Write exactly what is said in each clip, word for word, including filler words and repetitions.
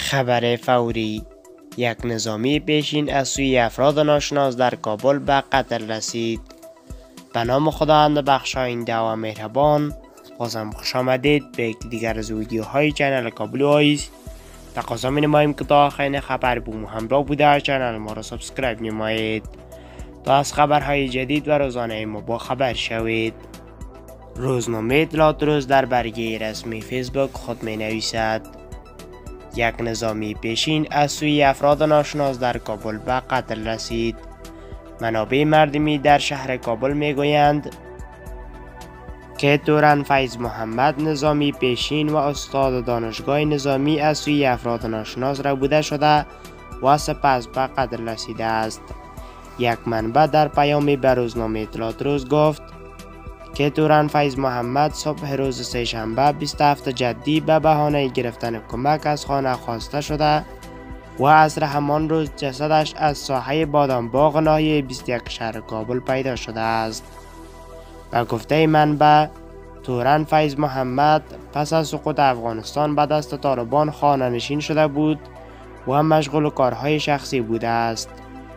خبر فوری: یک نظامی پیشین از سوی افراد ناشناس در کابل به قتل رسید. به نام خداوند بخشاینده و مهربان. بازم خوش آمدید به یک دیگر از ویدیوهای چنل کابل وایس. تقاضا می نماییم که تا آخرین خبر با ما همراه بوده چنل ما را سابسکرایب نمایید تا از خبرهای جدید و روزانه ما با خبر شوید. روزنامه اطلاعات روز در برگه رسمی فیسبوک خود می نویسد: یک نظامی پیشین از سوی افراد ناشناس در کابل به قتل رسید. منابع مردمی در شهر کابل می گویند که تورن فیض محمد نظامی پیشین و استاد دانشگاه نظامی از سوی افراد ناشناس ربوده شده و سپس به قتل رسیده است. یک منبع در پیامی به روزنامه اطلاعات روز گفت که تورن فیض محمد صبح روز سه‌شنبه بیست و هفتم جدی به بهانه گرفتن کمک از خانه خواسته شده و عصر همان روز جسدش از ساحه بادامباغ ناحیه بیست و یک شهر کابل پیدا شده است. به گفته منبع، تورن فیض محمد پس از سقوط افغانستان به دست طالبان خانه نشین شده بود و مشغول کارهای شخصی بوده است.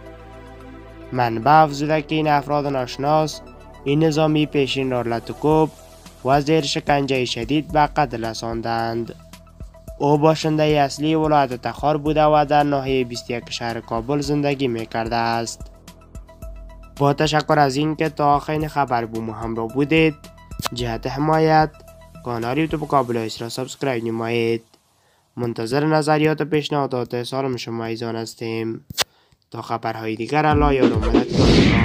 منبع افزوده که این افراد ناشناس این نظامی پیشین را لطوکوب و زیر شکنجه شدید به قتل رساندند. او باشنده اصلی ولایت تخار بوده و در ناحیه بیست و یک شهر کابل زندگی می کرده است. با تشکر از این که تا آخرین خبر با ما همراه بودید. جهت حمایت کانال یوتیوب کابل وایس را سابسکرایب نمایید. منتظر نظریات و پیشنهادات سالم شما ایزان هستیم. تا خبرهای دیگر الله یار و مدد کنید.